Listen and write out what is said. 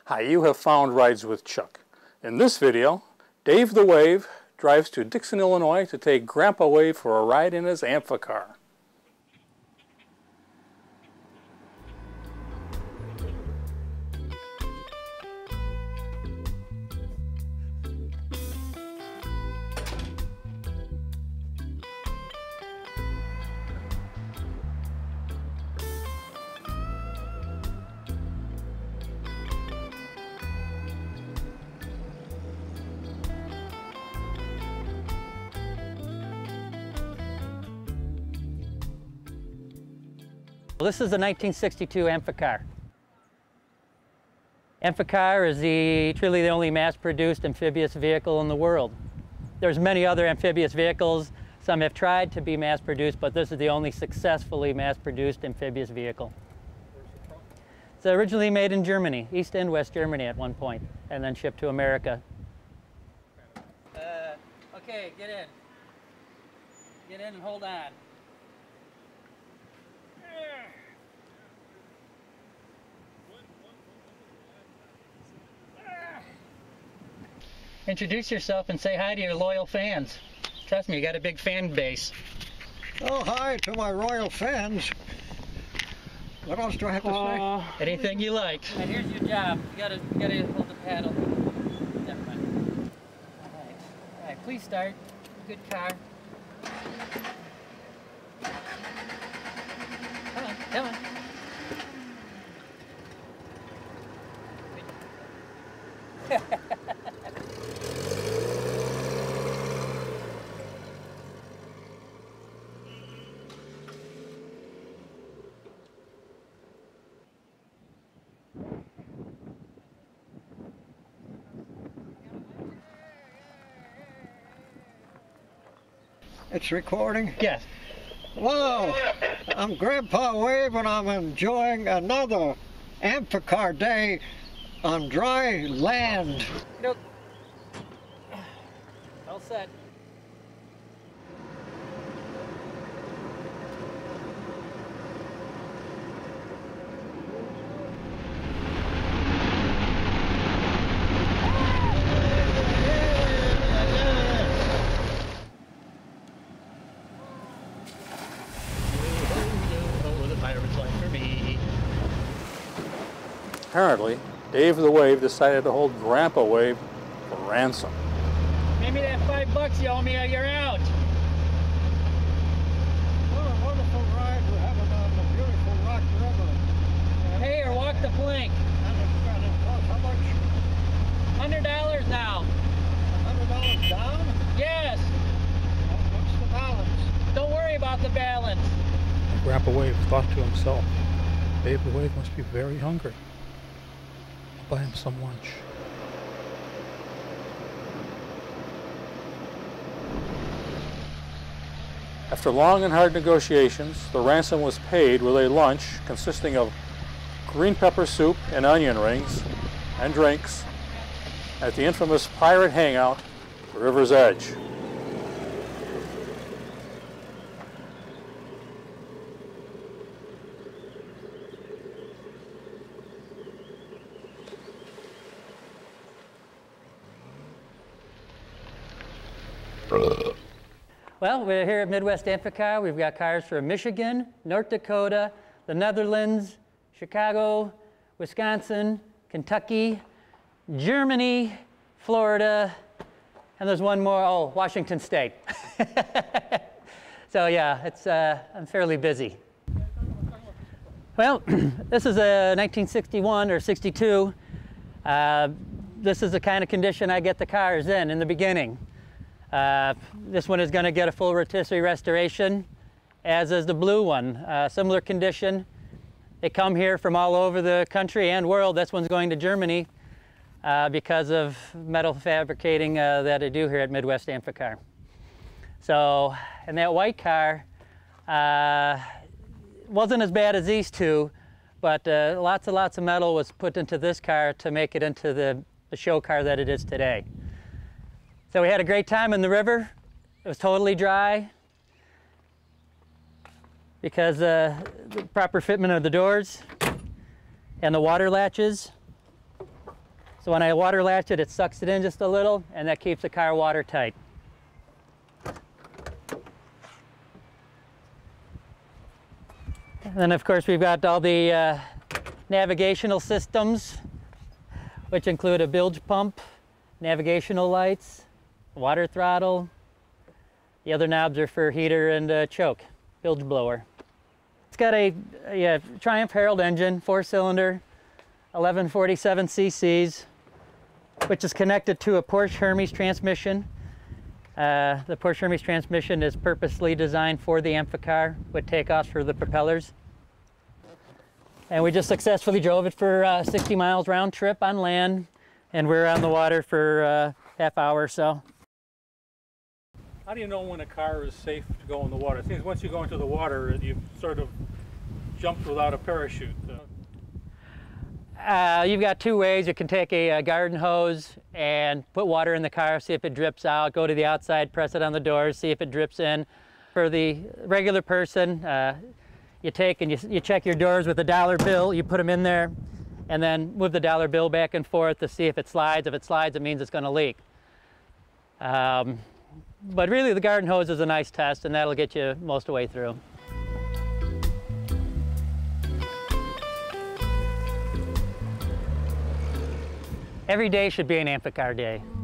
Hi, you have found Rides with Chuck. In this video, Dave the Wave drives to Dixon, Illinois to take Grampa Wave for a ride in his Amphicar. This is a 1962 Amphicar. Amphicar is truly the only mass-produced amphibious vehicle in the world. There's many other amphibious vehicles. Some have tried to be mass-produced, but this is the only successfully mass-produced amphibious vehicle. It's originally made in Germany, East and West Germany at one point, and then shipped to America. Okay, get in. Get in and hold on. Introduce yourself and say hi to your loyal fans. Trust me, you got a big fan base. Oh, hi to my royal fans. What else do I have to say? Anything you like. And here's your job. You gotta hold the paddle. Never mind. All right, please start. Good car. Come on, come on. It's recording? Yes. Whoa! I'm Grampa Wave and I'm enjoying another Amphicar day on dry land. Nope. All set. Apparently, Dave the Wave decided to hold Grampa Wave for ransom. Give me that $5 you owe me or you're out. What a wonderful ride we're having on the beautiful Rock River. Hey, or walk the plank. And it costs how much? $100 now. $100 down? Yes. What's the balance? Don't worry about the balance. Grampa Wave thought to himself, Dave the Wave must be very hungry. I'll buy him some lunch. After long and hard negotiations, the ransom was paid with a lunch consisting of green pepper soup and onion rings and drinks at the infamous pirate hangout, the River's Edge. Well, we're here at Midwest Amphicar. We've got cars from Michigan, North Dakota, the Netherlands, Chicago, Wisconsin, Kentucky, Germany, Florida, and there's one more, oh, Washington State. So yeah, it's, I'm fairly busy. Well, this is a 1961 or 62. This is the kind of condition I get the cars in the beginning. This one is going to get a full rotisserie restoration, as is the blue one. Similar condition. They come here from all over the country and world. This one's going to Germany because of metal fabricating that I do here at Midwest Amphicar. So, and that white car wasn't as bad as these two, but lots and lots of metal was put into this car to make it into the show car that it is today. So we had a great time in the river. It was totally dry because the proper fitment of the doors and the water latches. So when I water latch it, it sucks it in just a little, and that keeps the car watertight. And then of course we've got all the navigational systems, which include a bilge pump, navigational lights, water throttle. The other knobs are for heater and choke, bilge blower. It's got a Triumph Herald engine, 4-cylinder, 1147 cc's, which is connected to a Porsche Hermes transmission. The Porsche Hermes transmission is purposely designed for the Amphicar with takeoffs for the propellers. And we just successfully drove it for 60 miles round trip on land, and we're on the water for a half hour or so. How do you know when a car is safe to go in the water? It seems once you go into the water, you sort of jumped without a parachute. You've got two ways. You can take a garden hose and put water in the car, see if it drips out, go to the outside, press it on the doors, see if it drips in. For the regular person, you take and you check your doors with a dollar bill, you put them in there, and then move the dollar bill back and forth to see if it slides. If it slides, it means it's going to leak. But really the garden hose is a nice test, and that'll get you most of the way through. Every day should be an Amphicar day.